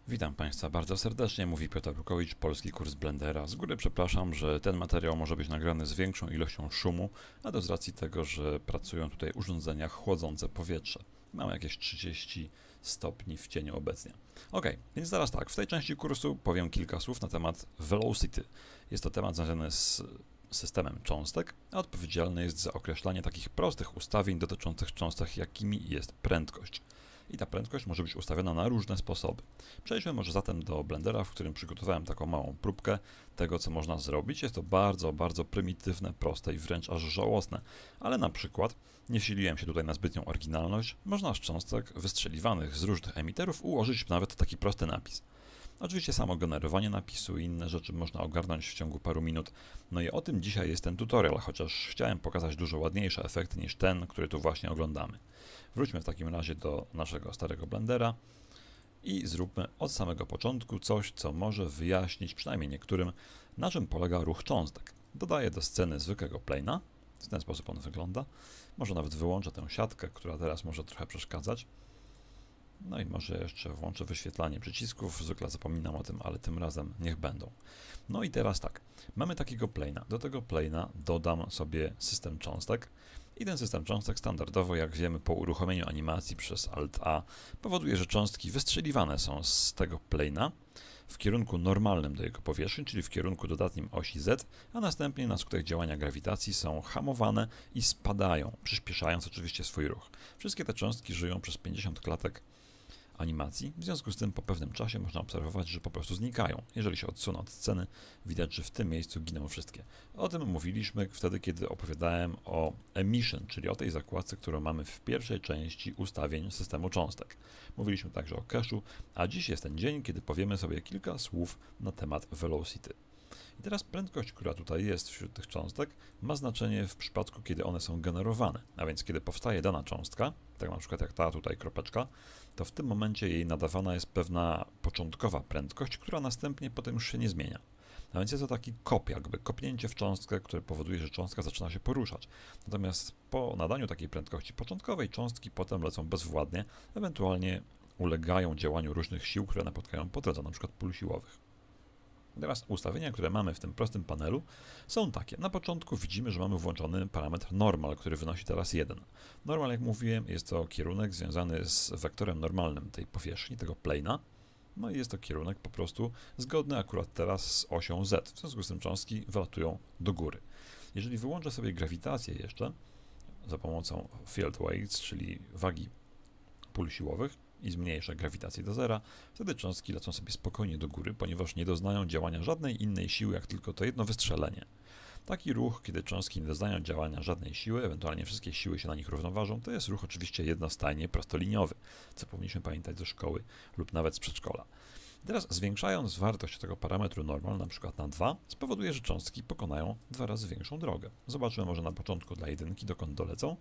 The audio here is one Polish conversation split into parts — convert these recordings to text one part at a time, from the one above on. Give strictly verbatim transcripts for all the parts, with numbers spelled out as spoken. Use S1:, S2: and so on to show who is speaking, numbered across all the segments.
S1: Witam Państwa bardzo serdecznie, mówi Piotr Brukowicz, polski kurs Blendera. Z góry przepraszam, że ten materiał może być nagrany z większą ilością szumu, a to z racji tego, że pracują tutaj urządzenia chłodzące powietrze. Mamy jakieś trzydzieści stopni w cieniu obecnie. Ok, więc zaraz tak, w tej części kursu powiem kilka słów na temat velocity. Jest to temat związany z systemem cząstek, a odpowiedzialny jest za określanie takich prostych ustawień dotyczących cząstek, jakimi jest prędkość. I ta prędkość może być ustawiona na różne sposoby. Przejdźmy może zatem do Blendera, w którym przygotowałem taką małą próbkę tego, co można zrobić. Jest to bardzo, bardzo prymitywne, proste i wręcz aż żałosne, ale na przykład nie siliłem się tutaj na zbytnią oryginalność. Można z cząstek wystrzeliwanych z różnych emiterów ułożyć nawet taki prosty napis. Oczywiście samo generowanie napisu i inne rzeczy można ogarnąć w ciągu paru minut. No i o tym dzisiaj jest ten tutorial, chociaż chciałem pokazać dużo ładniejsze efekty niż ten, który tu właśnie oglądamy. Wróćmy w takim razie do naszego starego Blendera i zróbmy od samego początku coś, co może wyjaśnić przynajmniej niektórym, na czym polega ruch cząstek. Dodaję do sceny zwykłego plane'a, w ten sposób on wygląda. Może nawet wyłączę tę siatkę, która teraz może trochę przeszkadzać. No i może jeszcze włączę wyświetlanie przycisków, zwykle zapominam o tym, ale tym razem niech będą. No i teraz tak, mamy takiego plane'a. Do tego plane'a dodam sobie system cząstek i ten system cząstek standardowo, jak wiemy, po uruchomieniu animacji przez Alt A powoduje, że cząstki wystrzeliwane są z tego plane'a w kierunku normalnym do jego powierzchni, czyli w kierunku dodatnim osi Z, a następnie na skutek działania grawitacji są hamowane i spadają, przyspieszając oczywiście swój ruch. Wszystkie te cząstki żyją przez pięćdziesiąt klatek animacji, w związku z tym po pewnym czasie można obserwować, że po prostu znikają. Jeżeli się odsuną od sceny, widać, że w tym miejscu giną wszystkie. O tym mówiliśmy wtedy, kiedy opowiadałem o emission, czyli o tej zakładce, którą mamy w pierwszej części ustawień systemu cząstek. Mówiliśmy także o cache'u, a dziś jest ten dzień, kiedy powiemy sobie kilka słów na temat velocity. I teraz prędkość, która tutaj jest wśród tych cząstek, ma znaczenie w przypadku, kiedy one są generowane. A więc kiedy powstaje dana cząstka, tak na przykład jak ta tutaj kropeczka, to w tym momencie jej nadawana jest pewna początkowa prędkość, która następnie potem już się nie zmienia. A więc jest to taki kop, jakby kopnięcie w cząstkę, które powoduje, że cząstka zaczyna się poruszać. Natomiast po nadaniu takiej prędkości początkowej cząstki potem lecą bezwładnie, ewentualnie ulegają działaniu różnych sił, które napotkają po drodze, np. pól siłowych. Teraz ustawienia, które mamy w tym prostym panelu, są takie. Na początku widzimy, że mamy włączony parametr normal, który wynosi teraz jeden. Normal, jak mówiłem, jest to kierunek związany z wektorem normalnym tej powierzchni, tego plane'a. No i jest to kierunek po prostu zgodny akurat teraz z osią Z. W związku z tym cząstki wylatują do góry. Jeżeli wyłączę sobie grawitację jeszcze za pomocą field weights, czyli wagi pól siłowych, i zmniejszę grawitację do zera, wtedy cząstki lecą sobie spokojnie do góry, ponieważ nie doznają działania żadnej innej siły, jak tylko to jedno wystrzelenie. Taki ruch, kiedy cząstki nie doznają działania żadnej siły, ewentualnie wszystkie siły się na nich równoważą, to jest ruch oczywiście jednostajnie prostoliniowy, co powinniśmy pamiętać ze szkoły lub nawet z przedszkola. Teraz zwiększając wartość tego parametru normal, na przykład na dwa, spowoduje, że cząstki pokonają dwa razy większą drogę. Zobaczymy może na początku dla jedynki, dokąd dolecą,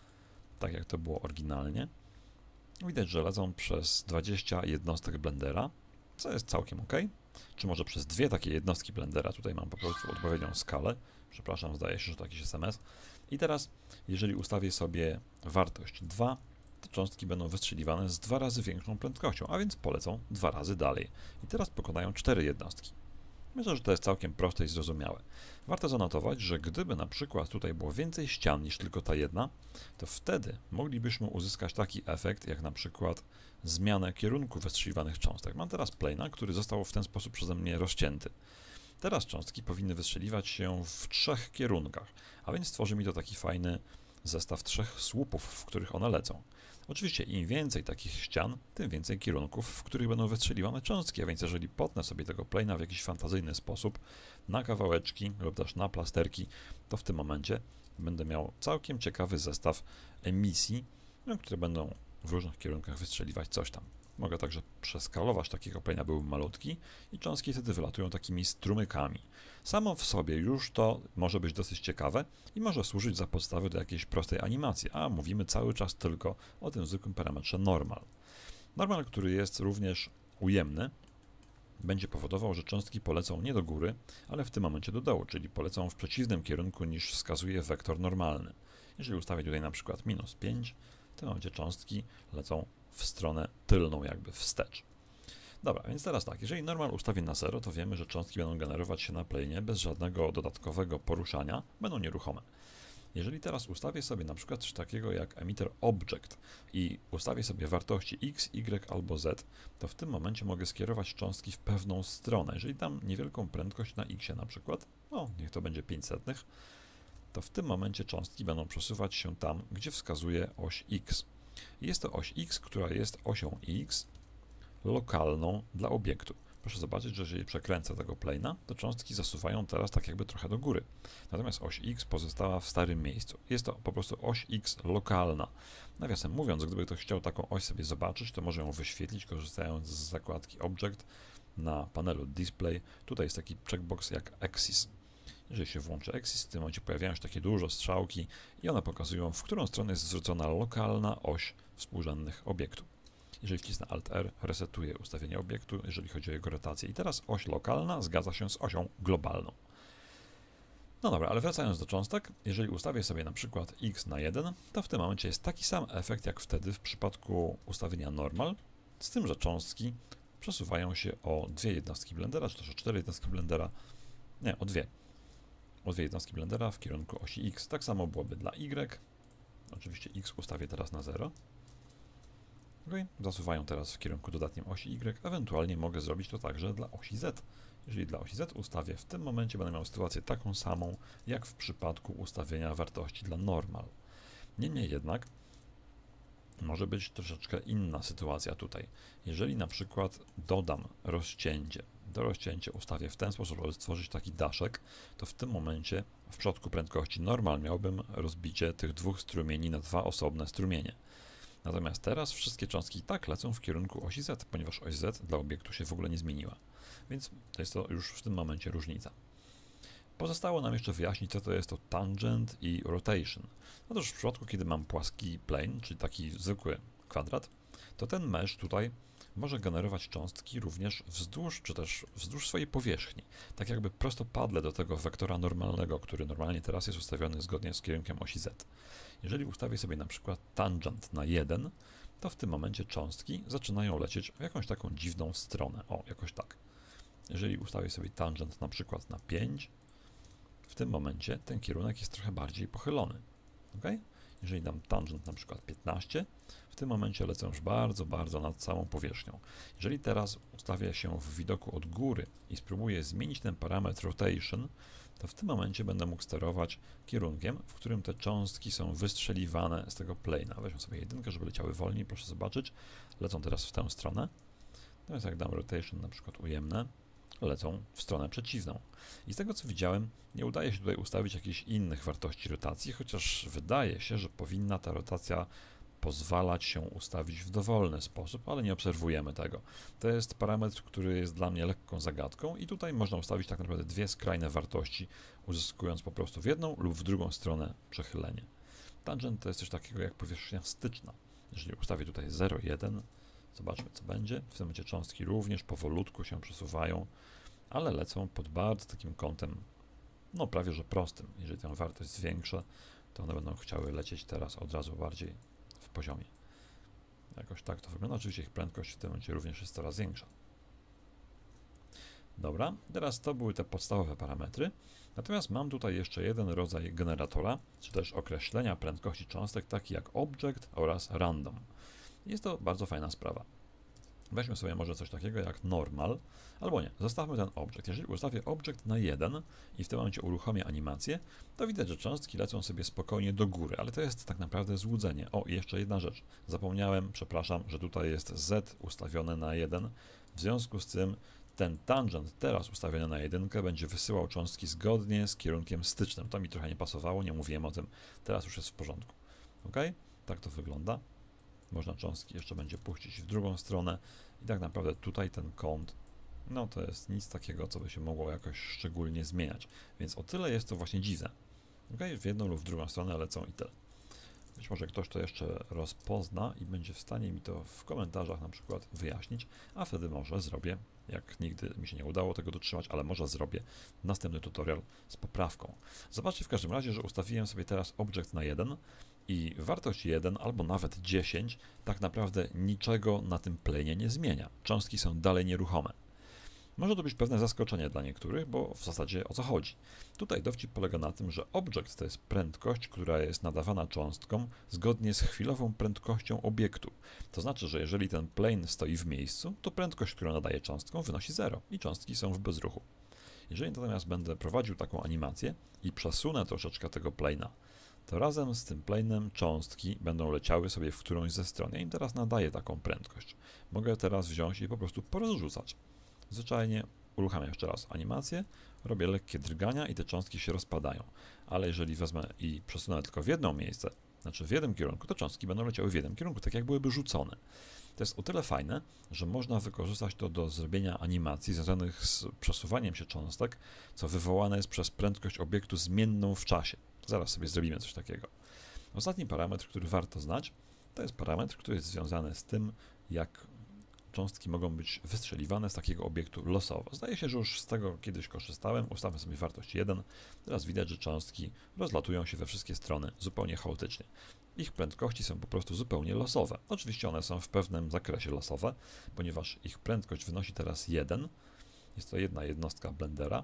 S1: tak jak to było oryginalnie. Widać, że lecą przez dwadzieścia jednostek Blendera, co jest całkiem ok. Czy może przez dwie takie jednostki Blendera, tutaj mam po prostu odpowiednią skalę. Przepraszam, zdaje się, że to jakiś S M S. I teraz, jeżeli ustawię sobie wartość dwa, te cząstki będą wystrzeliwane z dwa razy większą prędkością, a więc polecą dwa razy dalej. I teraz pokonają cztery jednostki. Myślę, że to jest całkiem proste i zrozumiałe. Warto zanotować, że gdyby na przykład tutaj było więcej ścian niż tylko ta jedna, to wtedy moglibyśmy uzyskać taki efekt, jak na przykład zmianę kierunku wystrzeliwanych cząstek. Mam teraz plane'a, który został w ten sposób przeze mnie rozcięty. Teraz cząstki powinny wystrzeliwać się w trzech kierunkach, a więc tworzy mi to taki fajny zestaw trzech słupów, w których one lecą. Oczywiście im więcej takich ścian, tym więcej kierunków, w których będą wystrzeliwane cząstki, a więc jeżeli potnę sobie tego plane'a w jakiś fantazyjny sposób na kawałeczki lub też na plasterki, to w tym momencie będę miał całkiem ciekawy zestaw emisji, no, które będą w różnych kierunkach wystrzeliwać coś tam. Mogę także przeskalować takiego plane'a, był malutki i cząstki wtedy wylatują takimi strumykami. Samo w sobie już to może być dosyć ciekawe i może służyć za podstawę do jakiejś prostej animacji, a mówimy cały czas tylko o tym zwykłym parametrze normal. Normal, który jest również ujemny, będzie powodował, że cząstki polecą nie do góry, ale w tym momencie do dołu, czyli polecą w przeciwnym kierunku niż wskazuje wektor normalny. Jeżeli ustawię tutaj na przykład minus pięć, w tym momencie cząstki lecą w stronę tylną, jakby wstecz. Dobra, więc teraz tak, jeżeli normal ustawię na zero, to wiemy, że cząstki będą generować się na planie bez żadnego dodatkowego poruszania, będą nieruchome. Jeżeli teraz ustawię sobie na przykład coś takiego jak emitter object i ustawię sobie wartości x, y albo z, to w tym momencie mogę skierować cząstki w pewną stronę. Jeżeli dam niewielką prędkość na x na przykład, no niech to będzie pięć setnych, to w tym momencie cząstki będą przesuwać się tam, gdzie wskazuje oś x. Jest to oś x, która jest osią x lokalną dla obiektu. Proszę zobaczyć, że jeżeli przekręcę tego plane'a, to cząstki zasuwają teraz tak jakby trochę do góry. Natomiast oś x pozostała w starym miejscu. Jest to po prostu oś x lokalna. Nawiasem mówiąc, gdyby ktoś chciał taką oś sobie zobaczyć, to może ją wyświetlić, korzystając z zakładki Object na panelu Display. Tutaj jest taki checkbox jak Axis. Jeżeli się włączy Axis, w tym momencie pojawiają się takie duże strzałki i one pokazują, w którą stronę jest zwrócona lokalna oś współrzędnych obiektu. Jeżeli wcisnę Alt R, resetuję ustawienie obiektu, jeżeli chodzi o jego rotację. I teraz oś lokalna zgadza się z osią globalną. No dobra, ale wracając do cząstek, jeżeli ustawię sobie na przykład x na jeden, to w tym momencie jest taki sam efekt jak wtedy w przypadku ustawienia normal, z tym, że cząstki przesuwają się o dwie jednostki blendera, czy też o cztery jednostki blendera, nie, o dwie. O dwie jednostki blendera w kierunku osi x. Tak samo byłoby dla y. Oczywiście x ustawię teraz na zero. Okay. Zasuwają teraz w kierunku dodatnim osi y, ewentualnie mogę zrobić to także dla osi z. Jeżeli dla osi z ustawię, w tym momencie będę miał sytuację taką samą, jak w przypadku ustawienia wartości dla normal. Niemniej jednak może być troszeczkę inna sytuacja tutaj. Jeżeli na przykład dodam rozcięcie, do rozcięcia ustawię w ten sposób, żeby stworzyć taki daszek, to w tym momencie w przypadku prędkości normal miałbym rozbicie tych dwóch strumieni na dwa osobne strumienie. Natomiast teraz wszystkie cząstki i tak lecą w kierunku osi z, ponieważ oś z dla obiektu się w ogóle nie zmieniła. Więc to jest to już w tym momencie różnica. Pozostało nam jeszcze wyjaśnić, co to jest to tangent i rotation. Otóż w przypadku, kiedy mam płaski plane, czyli taki zwykły kwadrat, to ten mesh tutaj może generować cząstki również wzdłuż, czy też wzdłuż swojej powierzchni, tak jakby prostopadle do tego wektora normalnego, który normalnie teraz jest ustawiony zgodnie z kierunkiem osi z. Jeżeli ustawię sobie na przykład tangent na jeden, to w tym momencie cząstki zaczynają lecieć w jakąś taką dziwną stronę. O, jakoś tak. Jeżeli ustawię sobie tangent na przykład na pięć, w tym momencie ten kierunek jest trochę bardziej pochylony. Okay? Jeżeli dam tangent na przykład piętnaście, w tym momencie lecę już bardzo, bardzo nad całą powierzchnią. Jeżeli teraz ustawię się w widoku od góry i spróbuję zmienić ten parametr rotation, to w tym momencie będę mógł sterować kierunkiem, w którym te cząstki są wystrzeliwane z tego plane'a. Weźmy sobie jedynkę, żeby leciały wolniej, proszę zobaczyć. Lecą teraz w tę stronę. Natomiast jak dam rotation na przykład ujemne, lecą w stronę przeciwną. I z tego co widziałem, nie udaje się tutaj ustawić jakichś innych wartości rotacji, chociaż wydaje się, że powinna ta rotacja pozwalać się ustawić w dowolny sposób, ale nie obserwujemy tego. To jest parametr, który jest dla mnie lekką zagadką i tutaj można ustawić tak naprawdę dwie skrajne wartości, uzyskując po prostu w jedną lub w drugą stronę przechylenie. Tangent to jest coś takiego jak powierzchnia styczna. Jeżeli ustawię tutaj zero przecinek jeden, zobaczmy co będzie. W tym momencie cząstki również powolutku się przesuwają, ale lecą pod bardzo takim kątem, no prawie że prostym. Jeżeli tę wartość zwiększę, to one będą chciały lecieć teraz od razu bardziej w poziomie. Jakoś tak to wygląda. Oczywiście ich prędkość w tym momencie również jest coraz większa. Dobra, teraz to były te podstawowe parametry. Natomiast mam tutaj jeszcze jeden rodzaj generatora, czy też określenia prędkości cząstek, taki jak object oraz random. Jest to bardzo fajna sprawa. Weźmy sobie może coś takiego jak normal, albo nie, zostawmy ten object. Jeżeli ustawię object na jeden i w tym momencie uruchomię animację, to widać, że cząstki lecą sobie spokojnie do góry, ale to jest tak naprawdę złudzenie. O, i jeszcze jedna rzecz. Zapomniałem, przepraszam, że tutaj jest z ustawione na jeden. W związku z tym ten tangent teraz ustawiony na jedynkę będzie wysyłał cząstki zgodnie z kierunkiem stycznym. To mi trochę nie pasowało, nie mówiłem o tym. Teraz już jest w porządku. Ok? Tak to wygląda. Można cząstki jeszcze będzie puścić w drugą stronę i tak naprawdę tutaj ten kąt, no to jest nic takiego, co by się mogło jakoś szczególnie zmieniać. Więc o tyle jest to właśnie dziwne. Ok? W jedną lub w drugą stronę lecą i tyle. Być może ktoś to jeszcze rozpozna i będzie w stanie mi to w komentarzach na przykład wyjaśnić, a wtedy może zrobię, jak nigdy mi się nie udało tego dotrzymać, ale może zrobię następny tutorial z poprawką. Zobaczcie w każdym razie, że ustawiłem sobie teraz object na jeden, I wartość jeden albo nawet dziesięć tak naprawdę niczego na tym planie nie zmienia. Cząstki są dalej nieruchome. Może to być pewne zaskoczenie dla niektórych, bo w zasadzie o co chodzi? Tutaj dowcip polega na tym, że object to jest prędkość, która jest nadawana cząstkom zgodnie z chwilową prędkością obiektu. To znaczy, że jeżeli ten plane stoi w miejscu, to prędkość, którą nadaje cząstkom, wynosi zero i cząstki są w bezruchu. Jeżeli natomiast będę prowadził taką animację i przesunę troszeczkę tego plane'a, to razem z tym plane'em cząstki będą leciały sobie w którąś ze stron. Ja im teraz nadaję taką prędkość. Mogę teraz wziąć i po prostu porozrzucać. Zwyczajnie uruchamiam jeszcze raz animację, robię lekkie drgania i te cząstki się rozpadają. Ale jeżeli wezmę i przesunę tylko w jedno miejsce, znaczy w jednym kierunku, to cząstki będą leciały w jednym kierunku, tak jak byłyby rzucone. To jest o tyle fajne, że można wykorzystać to do zrobienia animacji związanych z przesuwaniem się cząstek, co wywołane jest przez prędkość obiektu zmienną w czasie. Zaraz sobie zrobimy coś takiego. Ostatni parametr, który warto znać, to jest parametr, który jest związany z tym, jak cząstki mogą być wystrzeliwane z takiego obiektu losowo. Zdaje się, że już z tego kiedyś korzystałem, ustawmy sobie wartość jeden, teraz widać, że cząstki rozlatują się we wszystkie strony zupełnie chaotycznie. Ich prędkości są po prostu zupełnie losowe. Oczywiście one są w pewnym zakresie losowe, ponieważ ich prędkość wynosi teraz jeden, jest to jedna jednostka blendera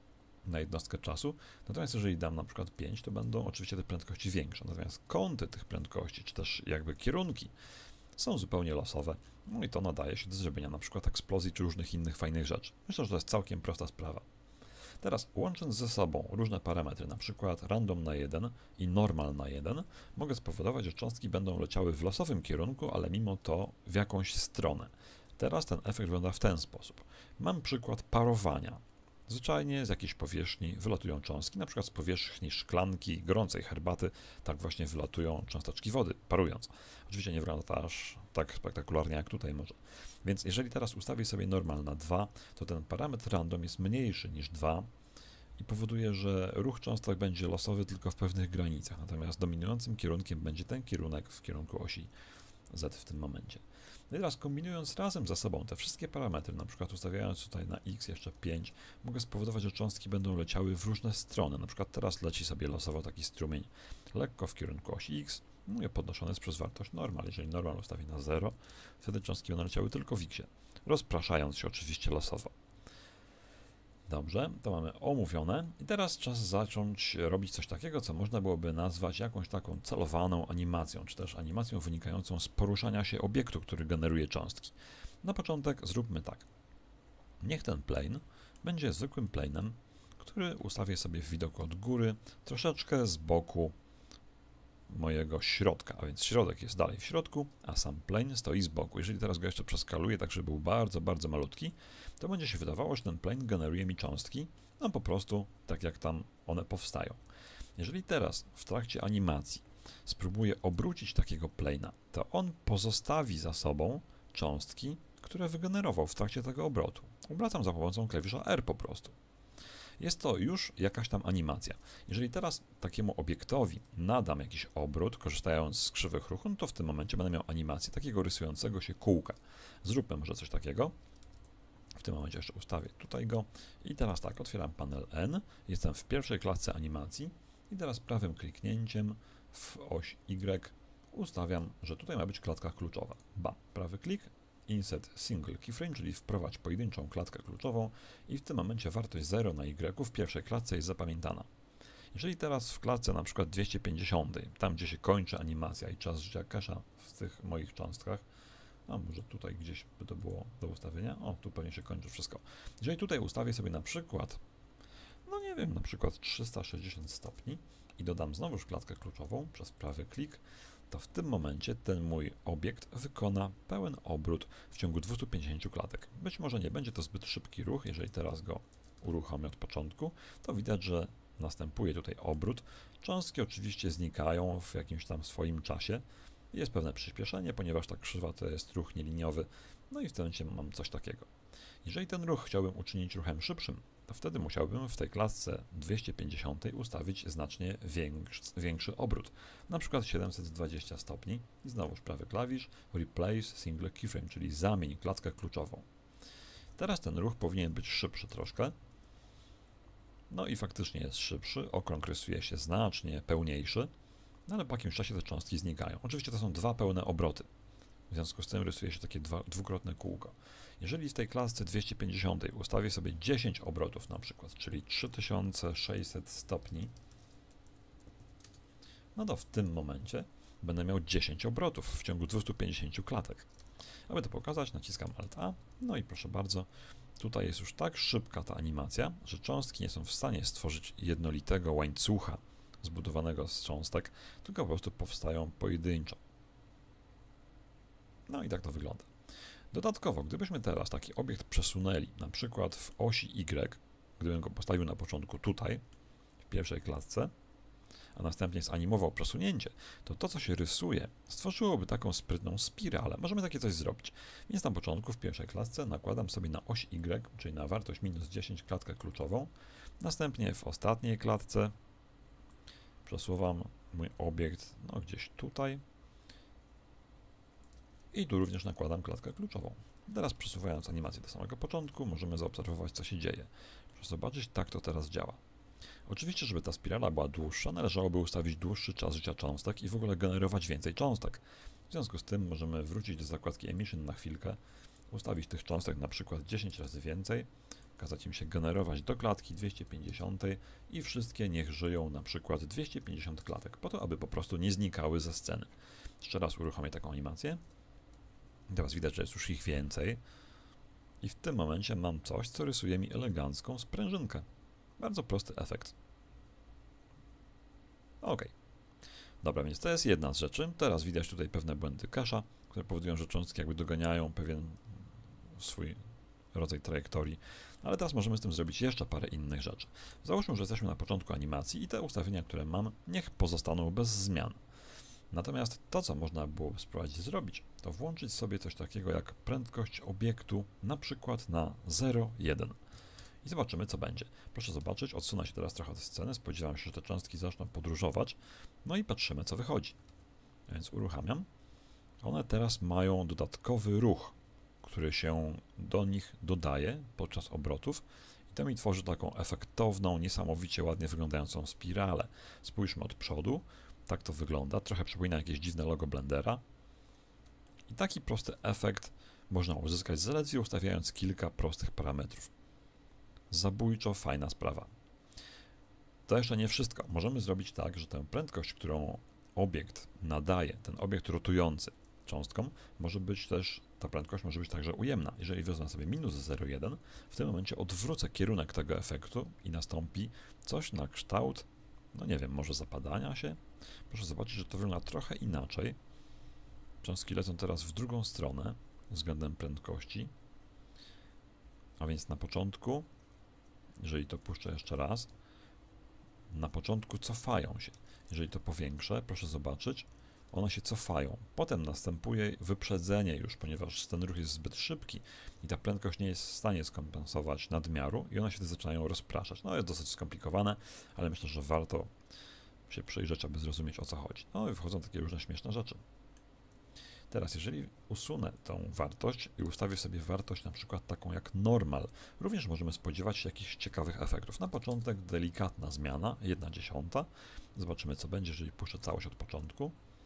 S1: na jednostkę czasu, natomiast jeżeli dam na przykład pięć, to będą oczywiście te prędkości większe, natomiast kąty tych prędkości, czy też jakby kierunki są zupełnie losowe, no i to nadaje się do zrobienia na przykład eksplozji czy różnych innych fajnych rzeczy. Myślę, że to jest całkiem prosta sprawa. Teraz łącząc ze sobą różne parametry, na przykład random na jeden i normal na jeden, mogę spowodować, że cząstki będą leciały w losowym kierunku, ale mimo to w jakąś stronę. Teraz ten efekt wygląda w ten sposób. Mam przykład parowania. Zwyczajnie z jakiejś powierzchni wylatują cząstki, na przykład z powierzchni szklanki gorącej herbaty, tak właśnie wylatują cząsteczki wody, parując. Oczywiście nie wygląda to aż tak spektakularnie jak tutaj może. Więc jeżeli teraz ustawię sobie normal na dwa, to ten parametr random jest mniejszy niż dwa i powoduje, że ruch cząstek będzie losowy tylko w pewnych granicach, natomiast dominującym kierunkiem będzie ten kierunek w kierunku osi Z w tym momencie. No i teraz kombinując razem ze sobą te wszystkie parametry, na przykład ustawiając tutaj na x jeszcze pięć, mogę spowodować, że cząstki będą leciały w różne strony. Na przykład teraz leci sobie losowo taki strumień lekko w kierunku osi x, no i podnoszony jest przez wartość normal. Jeżeli normal ustawi na zero, wtedy cząstki będą leciały tylko w x, rozpraszając się oczywiście losowo. Dobrze, to mamy omówione i teraz czas zacząć robić coś takiego, co można byłoby nazwać jakąś taką celowaną animacją, czy też animacją wynikającą z poruszania się obiektu, który generuje cząstki. Na początek zróbmy tak. Niech ten plane będzie zwykłym planem, który ustawię sobie w widoku od góry, troszeczkę z boku mojego środka, a więc środek jest dalej w środku, a sam plane stoi z boku. Jeżeli teraz go jeszcze przeskaluję, tak żeby był bardzo, bardzo malutki, to będzie się wydawało, że ten plane generuje mi cząstki, no po prostu tak jak tam one powstają. Jeżeli teraz w trakcie animacji spróbuję obrócić takiego plane'a, to on pozostawi za sobą cząstki, które wygenerował w trakcie tego obrotu. Obracam za pomocą klawisza R po prostu. Jest to już jakaś tam animacja. Jeżeli teraz takiemu obiektowi nadam jakiś obrót, korzystając z krzywych ruchu, no to w tym momencie będę miał animację takiego rysującego się kółka. Zróbmy może coś takiego. W tym momencie jeszcze ustawię tutaj go. I teraz tak, otwieram panel N. Jestem w pierwszej klatce animacji. I teraz prawym kliknięciem w oś Y ustawiam, że tutaj ma być klatka kluczowa. Bam, prawy klik. Insert single keyframe, czyli wprowadź pojedynczą klatkę kluczową i w tym momencie wartość zero na Y w pierwszej klatce jest zapamiętana. Jeżeli teraz w klatce na przykład dwieście pięćdziesiąt, tam gdzie się kończy animacja i czas życia cache'a w tych moich cząstkach, a może tutaj gdzieś by to było do ustawienia, o tu pewnie się kończy wszystko. Jeżeli tutaj ustawię sobie na przykład, no nie wiem, na przykład trzysta sześćdziesiąt stopni i dodam znowuż klatkę kluczową przez prawy klik, to w tym momencie ten mój obiekt wykona pełen obrót w ciągu dwustu pięćdziesięciu klatek. Być może nie będzie to zbyt szybki ruch, jeżeli teraz go uruchomię od początku, to widać, że następuje tutaj obrót. Cząstki oczywiście znikają w jakimś tam swoim czasie. Jest pewne przyspieszenie, ponieważ ta krzywa to jest ruch nieliniowy, no i w tym momencie mam coś takiego. Jeżeli ten ruch chciałbym uczynić ruchem szybszym, to wtedy musiałbym w tej klatce dwieście pięćdziesiąt ustawić znacznie większy, większy obrót, na przykład siedemset dwadzieścia stopni i znowuż prawy klawisz Replace Single Keyframe, czyli zamień klatkę kluczową. Teraz ten ruch powinien być szybszy troszkę, no i faktycznie jest szybszy, okrąg rysuje się znacznie pełniejszy, No ale po jakimś czasie te cząstki znikają. Oczywiście to są dwa pełne obroty. W związku z tym rysuje się takie dwa, dwukrotne kółko. Jeżeli w tej klasce dwieście pięćdziesiąt ustawię sobie dziesięć obrotów na przykład, czyli trzy tysiące sześćset stopni, no to w tym momencie będę miał dziesięć obrotów w ciągu dwieście pięćdziesiąt klatek. Aby to pokazać, naciskam Alt A, no i proszę bardzo, tutaj jest już tak szybka ta animacja, że cząstki nie są w stanie stworzyć jednolitego łańcucha zbudowanego z cząstek, tylko po prostu powstają pojedynczo. No i tak to wygląda. Dodatkowo, gdybyśmy teraz taki obiekt przesunęli, na przykład w osi Y, gdybym go postawił na początku tutaj, w pierwszej klatce, a następnie zanimował przesunięcie, to to, co się rysuje, stworzyłoby taką sprytną spiralę. Możemy takie coś zrobić. Więc na początku, w pierwszej klatce, nakładam sobie na oś Y, czyli na wartość minus dziesięć klatkę kluczową. Następnie w ostatniej klatce przesuwam mój obiekt no, gdzieś tutaj. I tu również nakładam klatkę kluczową. Teraz przesuwając animację do samego początku, możemy zaobserwować, co się dzieje. Proszę zobaczyć, tak to teraz działa. Oczywiście, żeby ta spirala była dłuższa, należałoby ustawić dłuższy czas życia cząstek i w ogóle generować więcej cząstek. W związku z tym możemy wrócić do zakładki Emission na chwilkę, ustawić tych cząstek na przykład dziesięć razy więcej, kazać im się generować do klatki dwieście pięćdziesiąt i wszystkie niech żyją na przykład dwieście pięćdziesiąt klatek, po to, aby po prostu nie znikały ze sceny. Jeszcze raz uruchomię taką animację. Teraz widać, że jest już ich więcej i w tym momencie mam coś, co rysuje mi elegancką sprężynkę. Bardzo prosty efekt. Ok. Dobra, więc to jest jedna z rzeczy. Teraz widać tutaj pewne błędy cache'a, które powodują, że cząstki jakby doganiają pewien swój rodzaj trajektorii. Ale teraz możemy z tym zrobić jeszcze parę innych rzeczy. Załóżmy, że jesteśmy na początku animacji i te ustawienia, które mam, niech pozostaną bez zmian. Natomiast to, co można było spróbować zrobić, to włączyć sobie coś takiego jak prędkość obiektu, na przykład na zero przecinek jeden. I zobaczymy, co będzie. Proszę zobaczyć, odsunę się teraz trochę od sceny, spodziewam się, że te cząstki zaczną podróżować, no i patrzymy, co wychodzi. A więc uruchamiam. One teraz mają dodatkowy ruch, który się do nich dodaje podczas obrotów i to mi tworzy taką efektowną, niesamowicie ładnie wyglądającą spiralę. Spójrzmy od przodu. Tak to wygląda, trochę przypomina jakieś dziwne logo Blendera. I taki prosty efekt można uzyskać zaledwie ustawiając kilka prostych parametrów. Zabójczo fajna sprawa. To jeszcze nie wszystko. Możemy zrobić tak, że tę prędkość, którą obiekt nadaje, ten obiekt rotujący cząstką, może być też, ta prędkość może być także ujemna. Jeżeli wezmę sobie minus zero przecinek jeden, w tym momencie odwrócę kierunek tego efektu i nastąpi coś na kształt, no nie wiem, może zapadania się. Proszę zobaczyć, że to wygląda trochę inaczej. Cząstki lecą teraz w drugą stronę względem prędkości. A więc na początku, jeżeli to puszczę jeszcze raz, na początku cofają się. Jeżeli to powiększę, proszę zobaczyć, one się cofają. Potem następuje wyprzedzenie już, ponieważ ten ruch jest zbyt szybki i ta prędkość nie jest w stanie skompensować nadmiaru i one się zaczynają rozpraszać. No jest dosyć skomplikowane, ale myślę, że warto się przyjrzeć, aby zrozumieć, o co chodzi. No i wchodzą takie różne śmieszne rzeczy. Teraz, jeżeli usunę tą wartość i ustawię sobie wartość na przykład taką jak normal, również możemy spodziewać się jakichś ciekawych efektów. Na początek delikatna zmiana, jedna dziesiąta. Zobaczymy, co będzie, jeżeli puszczę całość od początku.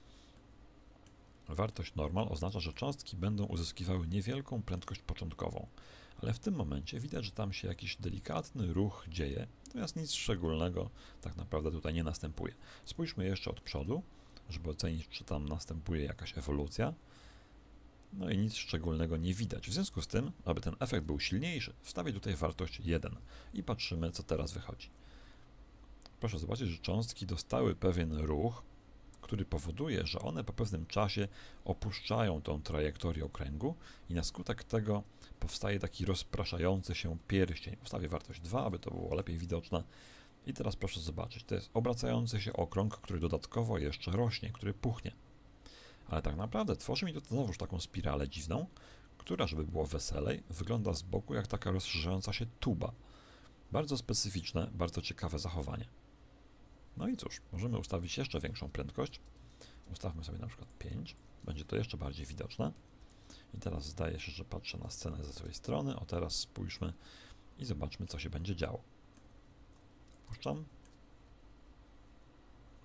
S1: Wartość normal oznacza, że cząstki będą uzyskiwały niewielką prędkość początkową, ale w tym momencie widać, że tam się jakiś delikatny ruch dzieje, natomiast nic szczególnego tak naprawdę tutaj nie następuje. Spójrzmy jeszcze od przodu, żeby ocenić, czy tam następuje jakaś ewolucja. No i nic szczególnego nie widać. W związku z tym, aby ten efekt był silniejszy, wstawię tutaj wartość jeden i patrzymy, co teraz wychodzi. Proszę zobaczyć, że cząstki dostały pewien ruch, który powoduje, że one po pewnym czasie opuszczają tą trajektorię okręgu i na skutek tego powstaje taki rozpraszający się pierścień. Ustawię wartość dwa, aby to było lepiej widoczne. I teraz proszę zobaczyć, to jest obracający się okrąg, który dodatkowo jeszcze rośnie, który puchnie. Ale tak naprawdę tworzy mi to znowuż taką spiralę dziwną, która, żeby było weselej, wygląda z boku jak taka rozszerzająca się tuba. Bardzo specyficzne, bardzo ciekawe zachowanie. No i cóż, możemy ustawić jeszcze większą prędkość. Ustawmy sobie na przykład pięć, będzie to jeszcze bardziej widoczne. I teraz zdaje się, że patrzę na scenę ze swojej strony. O, teraz spójrzmy i zobaczmy, co się będzie działo. Puszczam.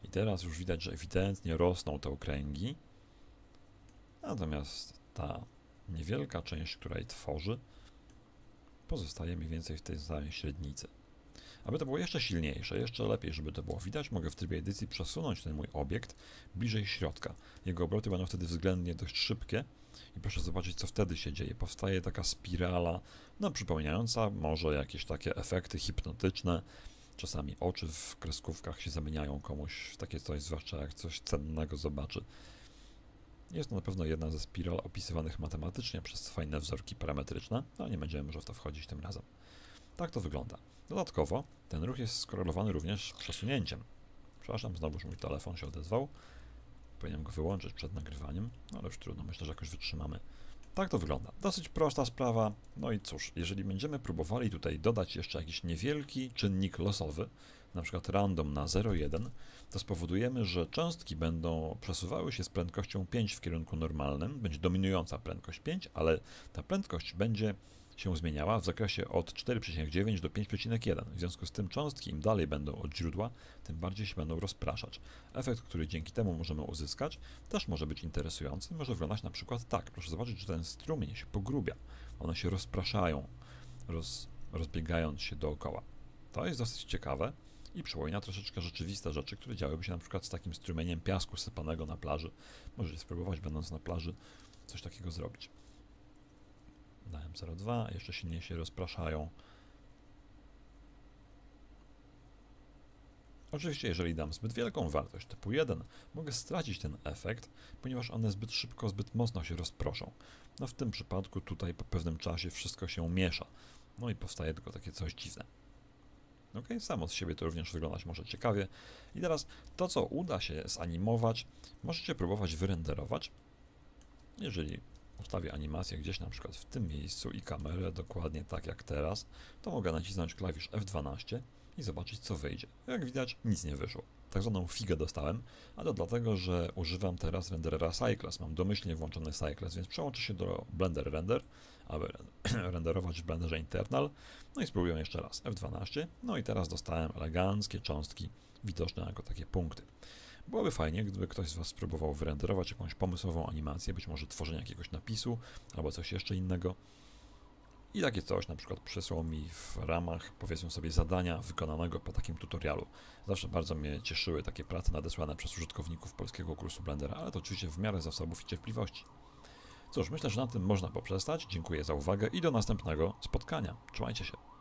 S1: I teraz już widać, że ewidentnie rosną te okręgi, natomiast ta niewielka część, która jej tworzy, pozostaje mniej więcej w tej samej średnicy. Aby to było jeszcze silniejsze, jeszcze lepiej, żeby to było widać, mogę w trybie edycji przesunąć ten mój obiekt bliżej środka. Jego obroty będą wtedy względnie dość szybkie i proszę zobaczyć, co wtedy się dzieje. Powstaje taka spirala, no przypominająca może jakieś takie efekty hipnotyczne. Czasami oczy w kreskówkach się zamieniają komuś w takie coś, zwłaszcza jak coś cennego zobaczy. Jest to na pewno jedna ze spiral opisywanych matematycznie przez fajne wzorki parametryczne, ale nie będziemy może w to wchodzić tym razem. Tak to wygląda. Dodatkowo ten ruch jest skorelowany również z przesunięciem. Przepraszam, znowuż mój telefon się odezwał. Powinienem go wyłączyć przed nagrywaniem, no ale już trudno, myślę, że jakoś wytrzymamy. Tak to wygląda. Dosyć prosta sprawa. No i cóż, jeżeli będziemy próbowali tutaj dodać jeszcze jakiś niewielki czynnik losowy, na przykład random na zero przecinek jeden, to spowodujemy, że cząstki będą przesuwały się z prędkością pięć w kierunku normalnym, będzie dominująca prędkość pięć, ale ta prędkość będzie się zmieniała w zakresie od cztery przecinek dziewięć do pięć przecinek jeden. W związku z tym cząstki im dalej będą od źródła, tym bardziej się będą rozpraszać. Efekt, który dzięki temu możemy uzyskać, też może być interesujący. Może wyglądać na przykład tak. Proszę zobaczyć, że ten strumień się pogrubia. One się rozpraszają, roz, rozbiegając się dookoła. To jest dosyć ciekawe i przypomina troszeczkę rzeczywiste rzeczy, które działyby się na przykład z takim strumieniem piasku sypanego na plaży. Możecie spróbować, będąc na plaży, coś takiego zrobić. Dałem zero przecinek dwa, jeszcze silniej się rozpraszają. Oczywiście, jeżeli dam zbyt wielką wartość typu jeden, mogę stracić ten efekt, ponieważ one zbyt szybko, zbyt mocno się rozproszą. No w tym przypadku tutaj po pewnym czasie wszystko się miesza. No i powstaje tylko takie coś dziwne. Ok, samo z siebie to również wyglądać może ciekawie. I teraz to, co uda się zanimować, możecie próbować wyrenderować. Jeżeli ustawię animację gdzieś na przykład w tym miejscu i kamerę dokładnie tak jak teraz, to mogę nacisnąć klawisz F dwanaście i zobaczyć, co wyjdzie. Jak widać, nic nie wyszło. Tak zwaną figę dostałem, a to dlatego, że używam teraz renderera Cycles. Mam domyślnie włączony Cycles, więc przełączę się do Blender Render, aby renderować w Blenderze Internal. No i spróbuję jeszcze raz F dwanaście. No i teraz dostałem eleganckie cząstki widoczne jako takie punkty. Byłoby fajnie, gdyby ktoś z Was spróbował wyrenderować jakąś pomysłową animację, być może tworzenie jakiegoś napisu albo coś jeszcze innego. I takie coś na przykład przysłał mi w ramach, powiedzmy sobie, zadania wykonanego po takim tutorialu. Zawsze bardzo mnie cieszyły takie prace nadesłane przez użytkowników polskiego kursu Blendera, ale to oczywiście w miarę zasobów i cierpliwości. Cóż, myślę, że na tym można poprzestać. Dziękuję za uwagę i do następnego spotkania. Trzymajcie się.